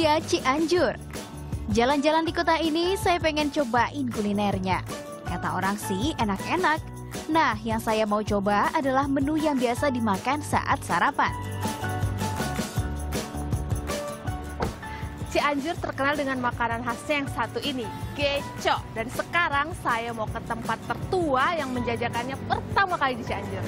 Rahasia Cianjur. Jalan-jalan di kota ini saya pengen cobain kulinernya. Kata orang sih enak-enak. Nah, yang saya mau coba adalah menu yang biasa dimakan saat sarapan. Cianjur terkenal dengan makanan khasnya yang satu ini, geco. Dan sekarang saya mau ke tempat tertua yang menjajakannya pertama kali di Cianjur.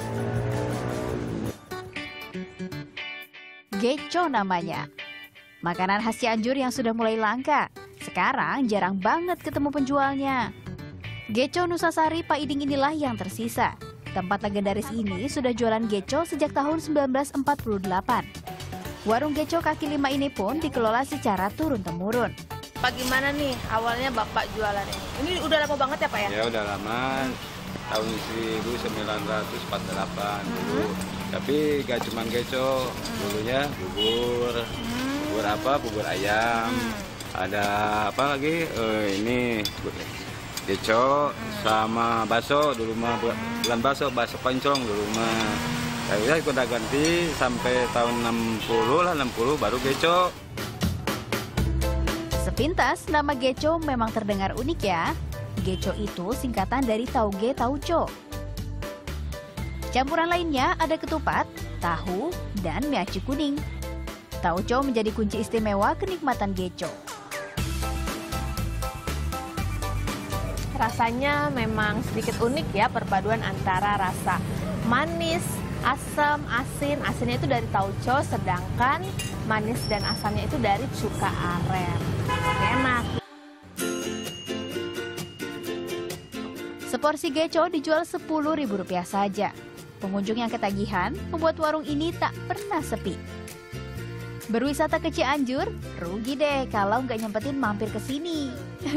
Geco namanya. Makanan khas Cianjur yang sudah mulai langka. Sekarang jarang banget ketemu penjualnya. Geco Nusasari Pak Iding inilah yang tersisa. Tempat legendaris ini sudah jualan geco sejak tahun 1948. Warung geco kaki lima ini pun dikelola secara turun-temurun. Pak, gimana nih awalnya Bapak jualan ini? Ini udah lama banget ya Pak ya? Ya udah lama, tahun 1948 dulu. Tapi gak cuma geco, dulunya bubur bubur ayam, ada apa lagi? Ini geco sama bakso dulu mah, bukan bakso pancong dulu mah. Saya ikut ganti sampai tahun 60 baru geco. Sepintas nama geco memang terdengar unik ya. Geco itu singkatan dari tauge tauco. Campuran lainnya ada ketupat, tahu, dan mie aci kuning. Tauco menjadi kunci istimewa kenikmatan geco. Rasanya memang sedikit unik ya, perpaduan antara rasa manis, asam, asin. Asinnya itu dari tauco, sedangkan manis dan asamnya itu dari cuka aren. Enak. Seporsi geco dijual Rp10.000 saja. Pengunjung yang ketagihan membuat warung ini tak pernah sepi. Berwisata ke Cianjur, rugi deh kalau nggak nyempetin mampir ke sini.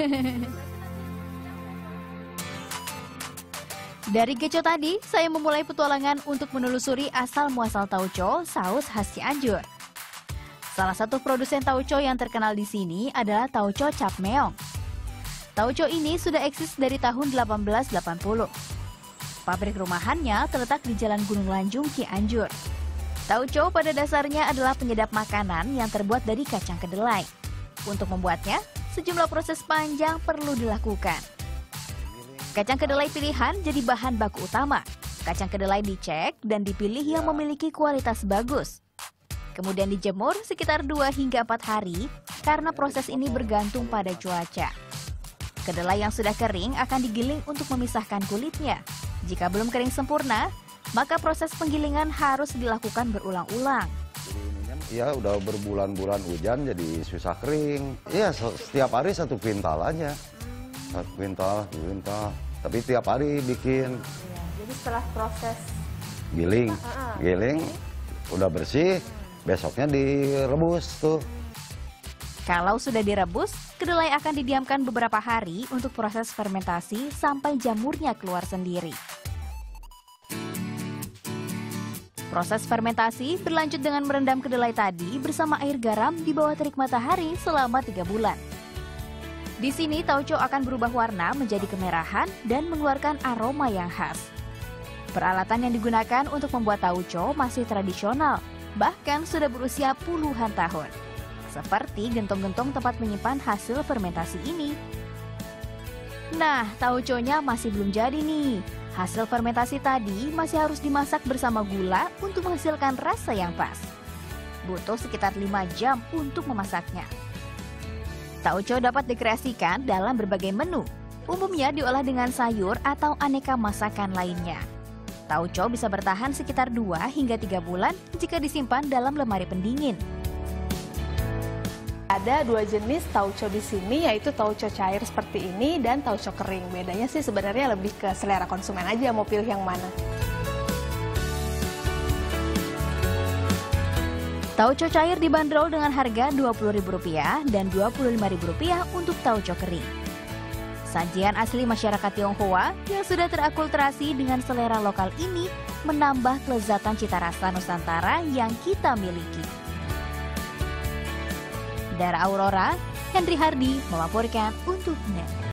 Dari geco tadi, saya memulai petualangan untuk menelusuri asal-muasal tauco, saus khas Cianjur. Salah satu produsen tauco yang terkenal di sini adalah Tauco Cap Meong. Tauco ini sudah eksis dari tahun 1880. Pabrik rumahannya terletak di Jalan Gunung Lanjung, Cianjur. Tauco pada dasarnya adalah penyedap makanan yang terbuat dari kacang kedelai. Untuk membuatnya, sejumlah proses panjang perlu dilakukan. Kacang kedelai pilihan jadi bahan baku utama. Kacang kedelai dicek dan dipilih yang memiliki kualitas bagus. Kemudian dijemur sekitar 2 hingga 4 hari karena proses ini bergantung pada cuaca. Kedelai yang sudah kering akan digiling untuk memisahkan kulitnya. Jika belum kering sempurna, maka proses penggilingan harus dilakukan berulang-ulang. Ya udah berbulan-bulan hujan jadi susah kering. Iya setiap hari 1 kuintal aja. 1 kuintal, 2 kuintal. Tapi tiap hari bikin. Ya, jadi setelah proses giling udah bersih, besoknya direbus tuh. Kalau sudah direbus, kedelai akan didiamkan beberapa hari untuk proses fermentasi sampai jamurnya keluar sendiri. Proses fermentasi berlanjut dengan merendam kedelai tadi bersama air garam di bawah terik matahari selama 3 bulan. Di sini tauco akan berubah warna menjadi kemerahan dan mengeluarkan aroma yang khas. Peralatan yang digunakan untuk membuat tauco masih tradisional, bahkan sudah berusia puluhan tahun. Seperti gentong-gentong tempat menyimpan hasil fermentasi ini. Nah, tauconya masih belum jadi nih. Hasil fermentasi tadi masih harus dimasak bersama gula untuk menghasilkan rasa yang pas. Butuh sekitar 5 jam untuk memasaknya. Tauco dapat dikreasikan dalam berbagai menu. Umumnya diolah dengan sayur atau aneka masakan lainnya. Tauco bisa bertahan sekitar 2 hingga 3 bulan jika disimpan dalam lemari pendingin. Ada 2 jenis tauco di sini, yaitu tauco cair seperti ini dan tauco kering. Bedanya sih sebenarnya lebih ke selera konsumen aja mau pilih yang mana. Tauco cair dibanderol dengan harga Rp20.000 dan Rp25.000 untuk tauco kering. Sajian asli masyarakat Tionghoa yang sudah terakulturasi dengan selera lokal ini menambah kelezatan cita rasa Nusantara yang kita miliki. Dara Aurora, Henry Hardi melaporkan untuk NET.